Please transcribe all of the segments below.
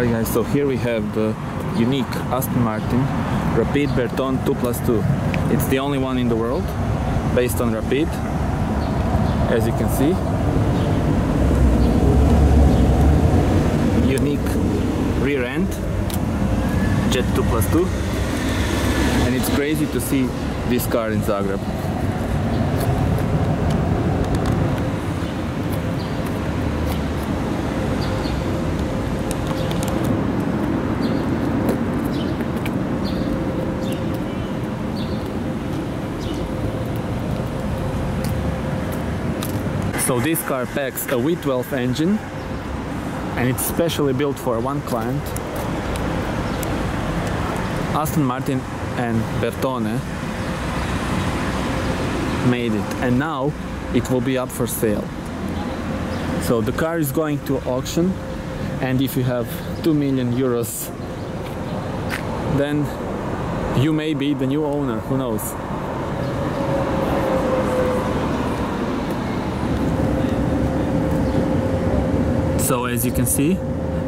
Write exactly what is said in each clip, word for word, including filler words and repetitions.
Alright guys, so here we have the unique Aston Martin Rapide Bertone two plus two. It's the only one in the world based on Rapide, as you can see. Unique rear end, Jet two plus two, and it's crazy to see this car in Zagreb. So this car packs a V twelve engine, and it's specially built for one client. Aston Martin and Bertone made it, and now it will be up for sale. So the car is going to auction, and if you have two million euros, then you may be the new owner, who knows. So as you can see,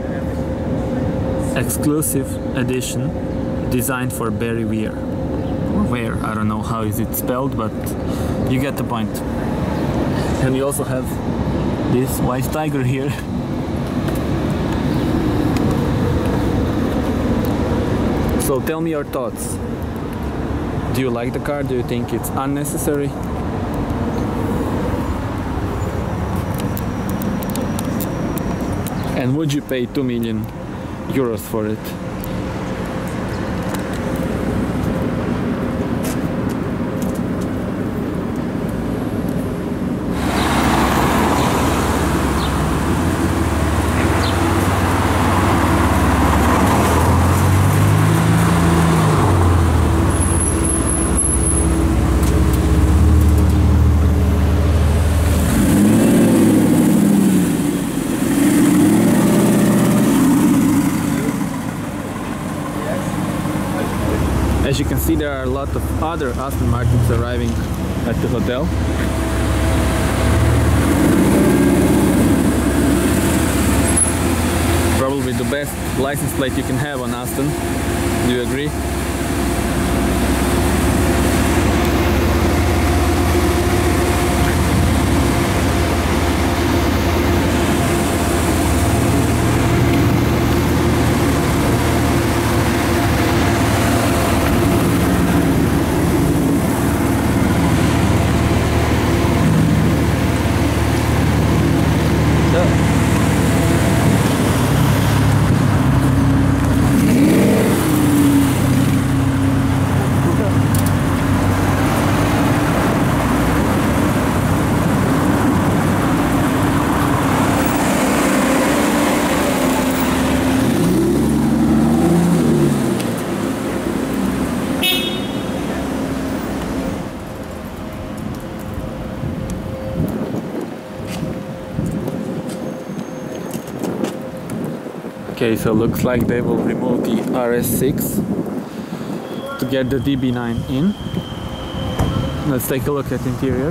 exclusive edition designed for Barry Weir. Or Weir, I don't know how is it spelled, but you get the point. And we also have this white tiger here. So tell me your thoughts. Do you like the car? Do you think it's unnecessary? And would you pay two million euros for it? As you can see, there are a lot of other Aston Martins arriving at the hotel. Probably the best license plate you can have on Aston. Do you agree? Okay, so looks like they will remove the R S six to get the D B nine in. Let's take a look at the interior.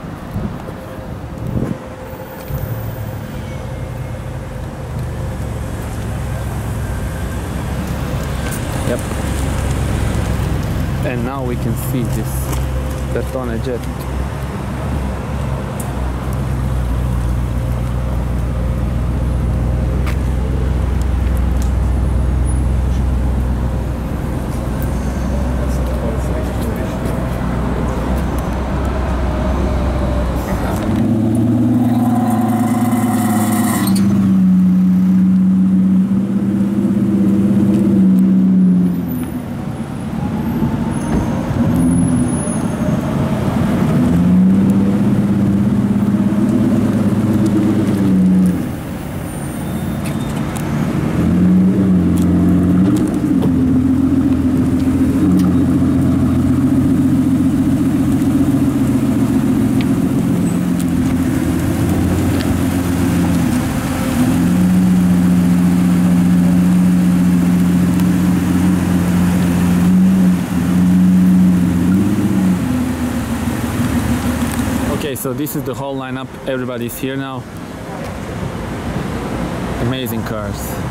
Yep. And now we can see this Bertone jet. So this is the whole lineup. Everybody's here now. Amazing cars.